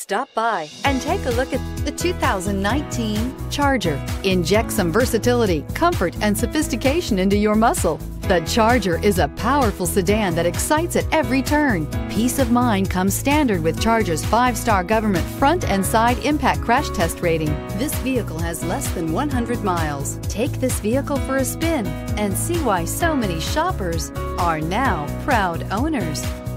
Stop by and take a look at the 2019 Charger. Inject some versatility, comfort, and sophistication into your muscle. The Charger is a powerful sedan that excites at every turn. Peace of mind comes standard with Charger's 5-star government front and side impact crash test rating. This vehicle has less than 100 miles. Take this vehicle for a spin and see why so many shoppers are now proud owners.